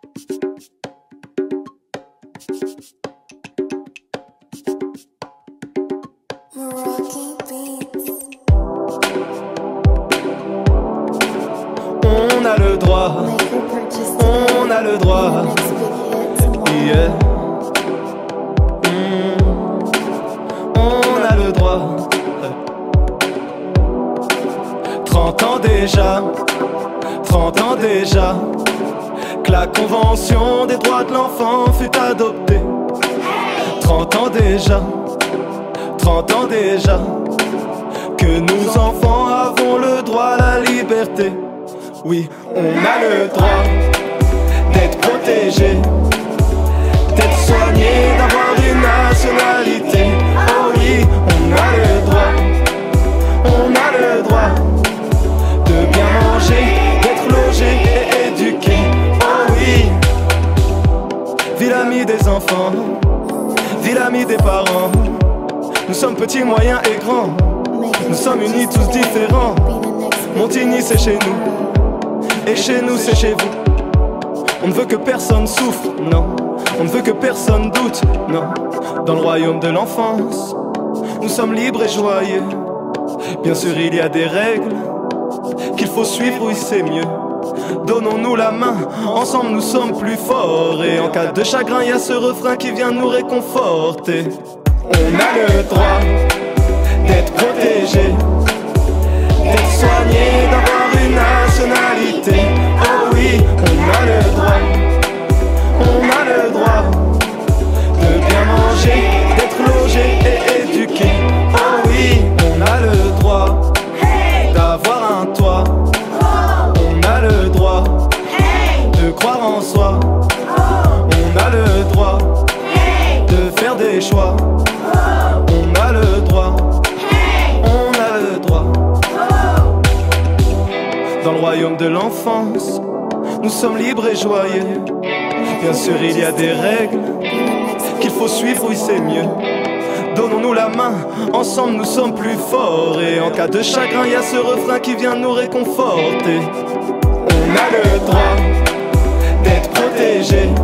On a le droit, on a le droit, yeah. On a le droit. 30 ans déjà, 30 ans déjà, que la convention des droits de l'enfant fut adoptée. 30 ans déjà, 30 ans déjà, que nous enfants avons le droit à la liberté. Oui, on a le droit d'être protégé, d'être soigné, d'avoir une nationalité. Oh oui, on a le droit, on a le droit de bien manger, d'être logé et éduqué. Oh oui, vie l'ami des enfants, vie l'ami des parents. Nous sommes petits, moyens et grands, nous sommes unis tous différents. Montigny c'est chez nous, et chez nous c'est chez vous. On ne veut que personne souffre, non. On ne veut que personne doute, non. Dans le royaume de l'enfance, nous sommes libres et joyeux. Bien sûr il y a des règles qu'il faut suivre, oui c'est mieux. Donnons-nous la main, ensemble nous sommes plus forts. Et en cas de chagrin il y a ce refrain qui vient nous réconforter. On a le droit d'être protégé, d'être soigné, d'avoir une nationalité. Oh oui, on a le droit, on a le droit de bien manger, d'être logé et éduqué. Oh oui, on a le droit d'avoir un toit. On a le droit de croire en soi. On a le droit de faire des choix. On a le droit, on a le droit. Dans le royaume de l'enfance, nous sommes libres et joyeux. Bien sûr il y a des règles qu'il faut suivre, oui c'est mieux. Donnons-nous la main, ensemble nous sommes plus forts. Et en cas de chagrin il y a ce refrain qui vient nous réconforter. On a le droit d'être protégé,